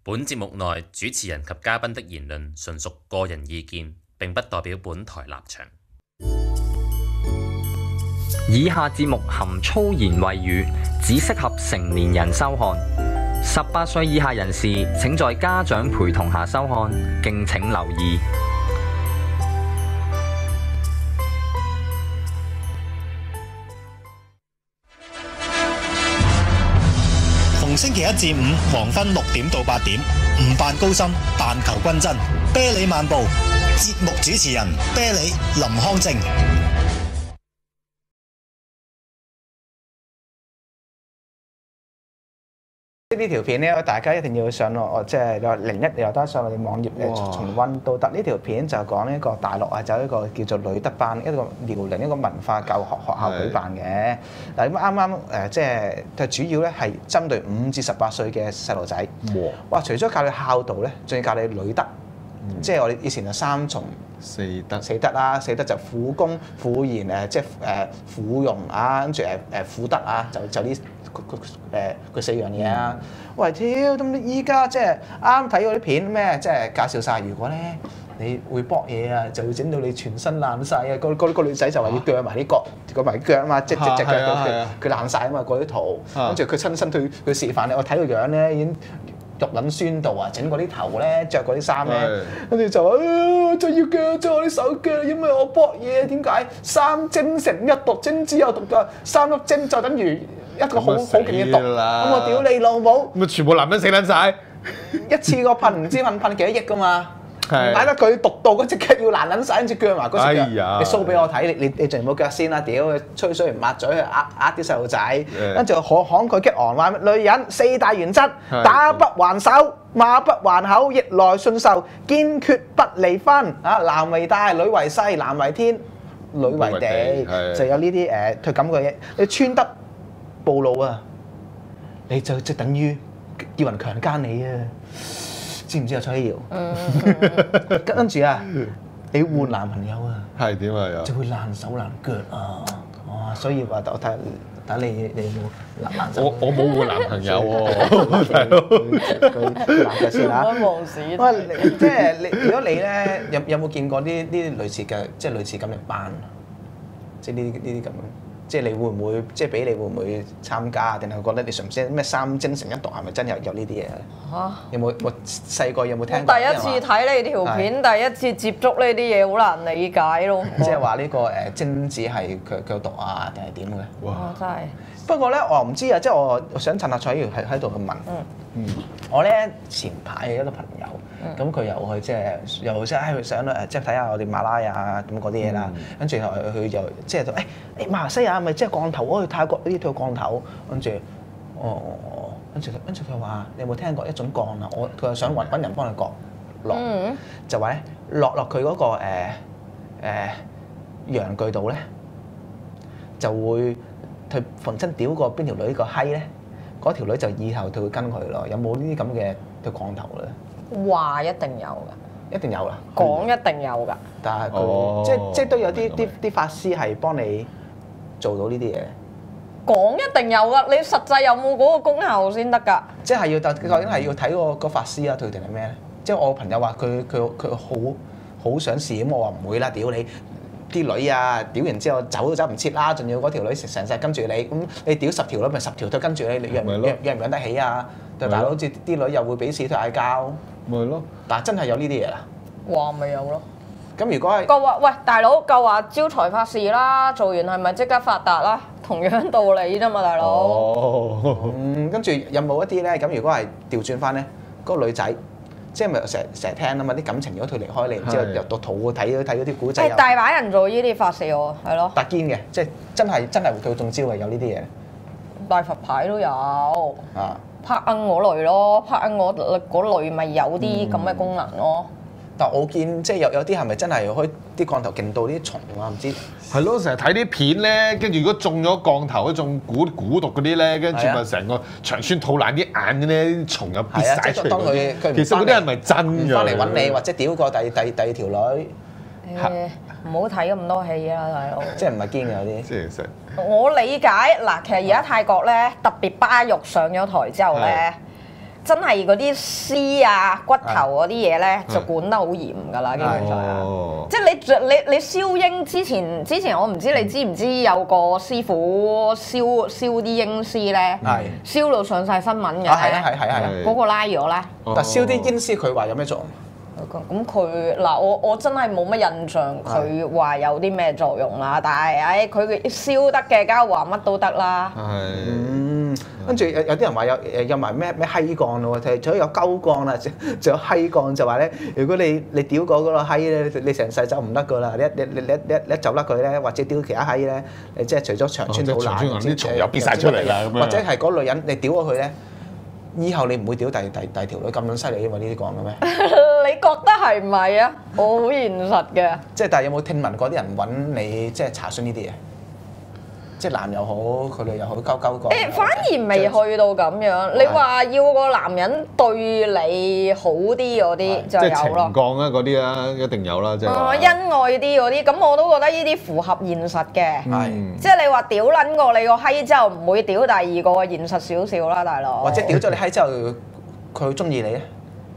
本節目內主持人及嘉賓的言論純屬個人意見，並不代表本台立場。 以下節目含粗言穢語，只適合成年人收看。18歲以下人士請在家長陪同下收看，敬請留意。 逢星期一至五黃昏6點到8點，唔扮高深，但求均真。啤梨漫步，節目主持人啤梨林康正。 呢條片咧，大家一定要上落，即係01又得上我哋網頁重溫都得。呢條片就講呢個大陸啊，就一個叫做旅德班，一個遼寧一個文化教育學校舉辦嘅。嗱咁啱啱即係主要咧係針對5至18歲嘅細路仔。哇！除咗教你孝道咧，仲要教你旅德。即係我哋以前就3從四德啦，四德就婦恭婦賢即係婦容啊，跟住婦德啊，就呢佢4樣嘢啊！喂，屌咁依家即係啱睇嗰啲片咩？即係介紹晒，如果咧你會搏嘢啊，就會整到你全身爛晒啊！個女仔就話要鋸埋啲割埋啲腳啊嘛，即係隻腳佢爛晒啊嘛，嗰啲圖，跟住佢親身佢示範咧，我睇個樣咧已經肉撚酸度啊，整嗰啲頭咧，着嗰啲衫咧，跟住就話就要鋸我啲手腳，因為我搏嘢，點解3精成1毒，精之有毒㗎，3粒精就等於一個好勁嘅毒，咁我屌你老母！ 咁啊，全部男人死撚晒， 一次過噴唔知噴幾多億㗎嘛，買得佢毒到嗰隻腳要爛撚晒，跟住鋸埋嗰隻腳，你 show 俾我睇，你仲冇腳先啦，屌！吹水唔抹嘴去呃啲細路仔，跟住慷慨激昂話女人4大原則：打不還手、罵不還口、逆來順受、堅決不離婚。啊，男為大，女為細，男為天，女為地，就有呢啲佢咁嘅嘢。你穿得暴露啊，你就即等於叫人強姦你啊！知唔知啊，蔡依瑤？跟住啊，你換男朋友啊， 係點啊？ 就會爛手爛腳啊！哇！所以話我睇你有冇爛手？ 我冇換男朋友喎，大佬。 佢爛腳先嚇。 冇事。 喂，即係你，如果你咧有冇見過呢啲類似嘅，即係類似咁嘅班，即係呢啲咁樣？即係你會唔會，即係俾你會唔會參加？定係覺得你純粹咩3精成1毒係咪真有呢啲嘢？嚇！有冇我細個有冇聽過？ 第一次睇你條片，第一次接觸呢啲嘢，好難理解咯。 即係話呢個精子係佢有毒啊，定係點嘅？ 哇！真係。不過咧，我唔知啊，即係我想趁阿蔡依瑤喺度去問。我咧前排有一個朋友，咁佢又去即係想即係睇下我哋馬拉呀咁嗰啲嘢啦。跟住佢就即係馬來西亞咪即係降頭，我去泰國呢啲叫降頭。跟住跟住佢話：你有冇聽過一種降啊？佢又想揾人幫佢降落，就話咧落佢嗰個陽具度咧，就會佢逢親屌過邊條女個閪咧。嗰條女就以後佢會跟佢咯，有冇呢啲咁嘅降頭咧？ 話一定有㗎， 一定有啦。 講一定有㗎。 但係佢即都有啲法師係幫你做到呢啲嘢。 講一定有㗎，你實際有冇嗰個功效先得㗎？ 即係究竟係要睇個法師啊，佢定係咩咧？即係我朋友話佢好想試，咁我話唔會啦，屌你！啲女啊，屌完之後走都走唔切啦，仲要嗰條女成世跟住你，咁你屌10條女咪10條都跟住你，養唔養得起啊？對大佬，好似啲女又會俾錢佢嗌交， 咪咯。 但係真係有呢啲嘢啦。 話咪有咯。 咁如果係夠話喂，大佬夠話招財發事啦，做完係咪即刻發達啦？同樣道理啫嘛，大佬。 跟住有冇一啲咧？咁如果係調轉翻咧，嗰個女仔。即係咪成日聽啊嘛？啲感情如果佢離開你，然之後入到肚睇嗰啲古仔。 大把人做呢啲法事喎，係咯。 特堅嘅，即係真係會中招嘅，有呢啲嘢。 大佛牌都有。啊。拍罌嗰類咯，拍罌嗰類咪有啲咁嘅功能咯。 但我見即係有啲係咪真係開啲降頭勁到啲蟲啊？唔知係咯，成日睇啲片咧，跟住如果中咗降頭，中蠱毒嗰啲咧，跟住咪成個腸穿肚爛啲眼嘅咧，啲蟲又跌晒出嚟。當佢其實嗰啲係咪真㗎？ 翻嚟揾你或者屌過第二條女。 唔好睇咁多戲啦，大佬。 即係唔係堅嘅有啲。 即係實。 我理解嗱，其實而家泰國咧特別巴育上咗台之後咧。 真係嗰啲絲啊骨頭嗰啲嘢咧，就管得好嚴㗎啦，基本上。即係你燒鷹之前我唔知你知唔知有個師傅燒啲鷹絲咧，燒到上晒新聞嘅。係嗰個拉咗咧。 但燒啲鷹絲佢話有咩作用？ 咁佢嗱我真係冇乜印象，佢話有啲咩作用啦。但係佢燒得嘅，梗係話乜都得啦。 跟住有啲人話有埋咩閪鋼咯，除咗有鳩鋼啦，仲有閪鋼就話咧，如果你屌過嗰個閪咧，你成世走唔甩噶啦！你走甩佢咧，或者屌其他閪咧，你即係除咗長穿肚腩， 啲蟲又變晒出嚟啦咁樣。 或者係嗰女人你屌過佢咧，以後你唔會屌第條女咁撚犀利，因為呢啲講嘅咩？ 你覺得係唔係啊？我好現實嘅。 即係但係有冇聽聞過啲人揾你即係查詢呢啲嘢？即係男又好，佢女又好，鳩講。 反而未去到咁樣。你話要個男人對你好啲嗰啲就有咯。 即係情降啊嗰啲啊，一定有啦，即係。 恩愛啲嗰啲，咁我都覺得呢啲符合現實嘅。即係你話屌撚過你個閪之後，唔會屌第二個，現實少少啦，大佬。 或者屌咗你閪之後，佢中意你咧？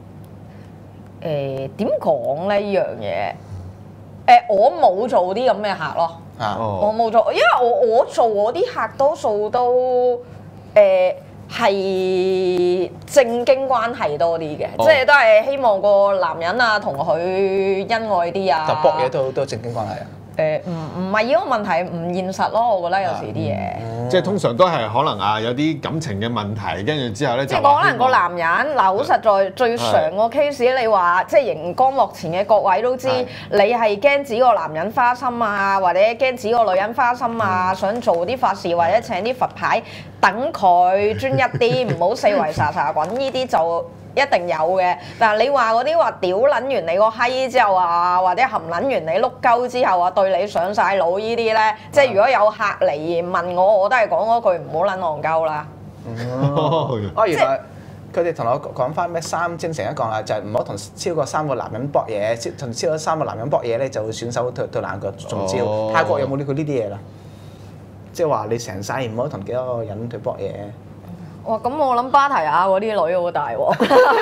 點講呢依樣嘢？我冇做啲咁嘅客咯。我冇做，因為我做嗰啲客多數都係正經關係多啲嘅，即係都係希望個男人啊同佢恩愛啲啊。 就搏嘢都正經關係啊？ 唔係呢個問題，唔現實咯，我覺得有時啲嘢。 即係通常都係可能有啲感情嘅問題，跟住之後咧就。即係可能個男人嗱，好實在最常個 case， 你話即係熒光幕前嘅各位都知，你係驚自己個男人花心啊，或者驚自己個女人花心啊，想做啲法事或者請啲佛牌等佢專一啲，唔好四圍沙沙滾，呢啲就一定有嘅。但係你話嗰啲話屌撚完你個閪之後啊，或者含撚完你碌鳩之後啊，對你上晒腦呢啲咧，即係如果有客嚟問我都係講嗰句唔好撚戇鳩啦。 原來佢哋同我講翻咩三精成一講啦，就係唔好同超過3個男人搏嘢，同超過3個男人搏嘢咧就會損手對爛腳中招。泰國有冇呢啲嘢啦？即係話你成世唔好同幾多個人去搏嘢。 哇！咁我諗芭提雅嗰啲女好大喎。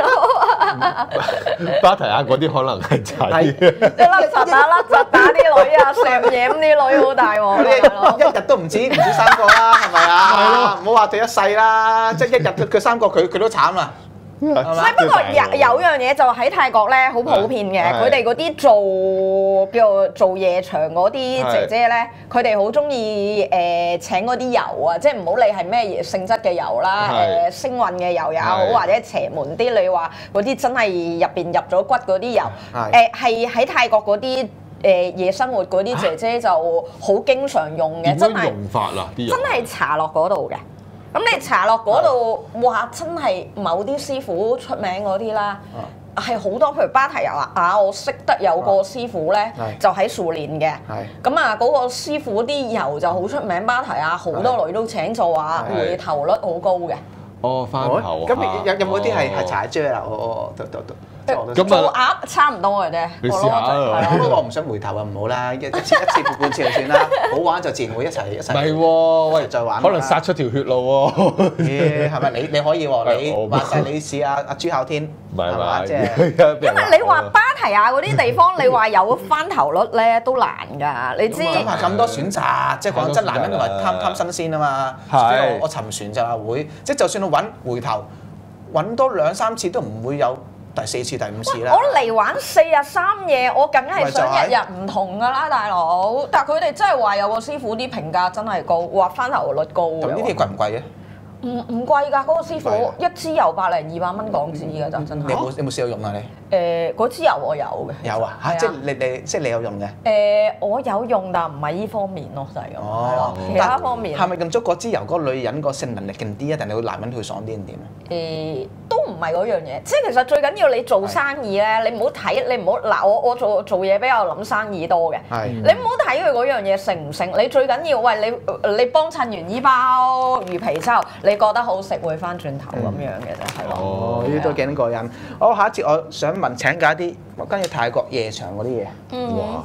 芭提雅嗰啲可能係仔。 你甩實打啲女啊，成嘢咁啲女好大喎。 一日都唔止3個啦，係咪啊？係咯，唔好話對一世啦，即係一日佢3個佢都慘啦。 不過有樣嘢就喺泰國咧好普遍嘅，佢哋嗰啲叫做夜場嗰啲姐姐咧，佢哋好中意請嗰啲油啊，即係唔好理係咩性質嘅油啦，星運嘅油也好，或者邪門啲，你話嗰啲真係入邊入咗骨嗰啲油，係喺泰國嗰啲夜生活嗰啲姐姐就好經常用嘅，真係用法啦，啲油真係搽落嗰度嘅。咁你搽落嗰度，哇！真係某啲師傅出名嗰啲啦，係好多。譬如芭提雅啊，我識得有個師傅咧，就喺樹蓮嘅。咁啊，嗰個師傅啲油就好出名，芭提雅好多女都請做啊，回頭率好高嘅。 哦，翻頭咁有冇啲係搽啫啦？ 做鴨差唔多嘅啫。 你試下不過我唔想回頭啊，唔好啦，一次半次就算啦。好玩就自然會一齊。 唔係喎，喂， 再玩。 可能殺出條血路喎。 係咪？你可以喎，你話晒你試下阿朱孝天。 唔係嘛？ 因為你話芭提雅嗰啲地方，你話有翻頭率咧都難㗎，你知。 咁多選擇，即係講真，男人同埋貪新鮮啊嘛。我沉船就話會，即係就算我揾回頭揾多2、3次都唔會有第4次、第5次啦。 我嚟玩4日3夜，我梗係想日日唔同㗎啦，大佬。但係佢哋真係話有個師傅啲評價真係高，話翻頭率高。 咁呢啲貴唔貴嘅？ 唔貴㗎，嗰個師傅一支油100零200蚊港紙㗎就真係。 你有冇試過用啊你？ 嗰支油我有嘅。 有啊，即係你有用嘅。 我有用，但唔係呢方面咯，就係咁。係咯，其他方面。 係咪用咗嗰支油嗰個女人個性能力勁啲啊？定係個男人會爽啲定點啊？ 都唔係嗰樣嘢，即係其實最緊要你做生意咧，你唔好睇，你唔好嗱，我做嘢比較諗生意多嘅。你唔好睇佢嗰樣嘢成唔成，你最緊要喂你幫襯完依包魚皮之後，你覺得好食會翻轉頭咁樣嘅啫，係咯。 呢啲都幾過癮。好，下一節我想請教一啲關於泰國夜場嗰啲嘢。哇！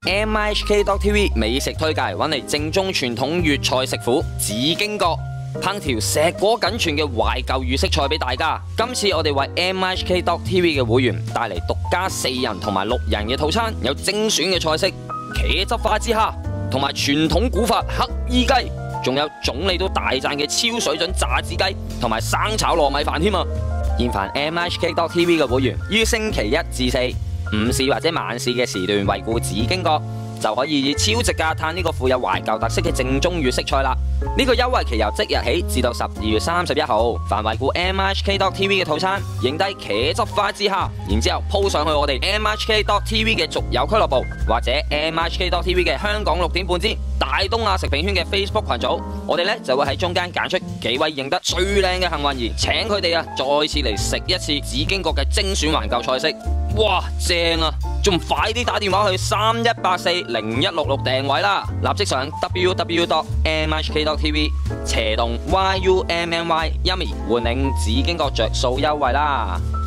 MIHK.TV 美食推介，揾嚟正宗傳統粵菜食府紫荊閣，烹調碩果僅存嘅懷舊粵式菜俾大家。今次我哋為 MIHK.TV 嘅會員帶嚟獨家4人同埋6人嘅套餐，有精選嘅菜式茄汁花枝蝦，同埋傳統古法黑衣雞，仲有總理都大讚嘅超水準炸子雞同埋生炒糯米飯添啊！現凡 MIHK.TV 嘅會員，於星期1至4午市或者晚市嘅時段惠顧紫荊閣，就可以以超值價嘆呢個富有懷舊特色嘅正宗粵式菜啦！呢個優惠期由即日起至到12月31號，凡惠顧 MIHK.TV 嘅套餐，影低茄汁花枝蝦，然之後 po 上去我哋 MIHK.TV 嘅族友俱樂部，或者 MIHK.TV 嘅香港6點半之大東亞食評圈嘅 Facebook 群組，我哋呢就會喺中間揀出幾位認得最靚嘅幸運兒，請佢哋再次嚟食一次紫荊閣嘅精選懷舊菜式。哇，正啊！仲快啲打電話去31840166訂位啦！立即上 www.mihk.tv/YUMMY Yummy 換領紫荊閣着數優惠啦！